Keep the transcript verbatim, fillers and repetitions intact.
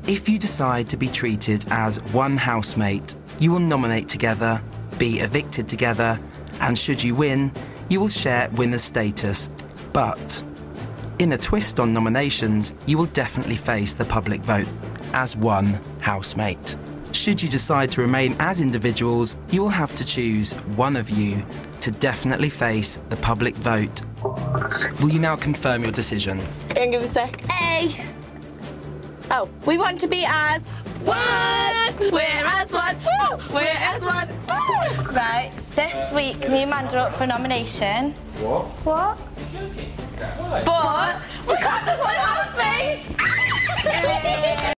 If you decide to be treated as one housemate, you will nominate together, be evicted together, and should you win, you will share winner's status. But in a twist on nominations, you will definitely face the public vote as one housemate. Should you decide to remain as individuals, you will have to choose one of you to definitely face the public vote. Will you now confirm your decision? Hang on a sec. A. Oh, we want to be as one. We're as one. Woo! We're as one. Woo! Right, this week me and Amanda are up for nomination. What? What? But because there's one housemates.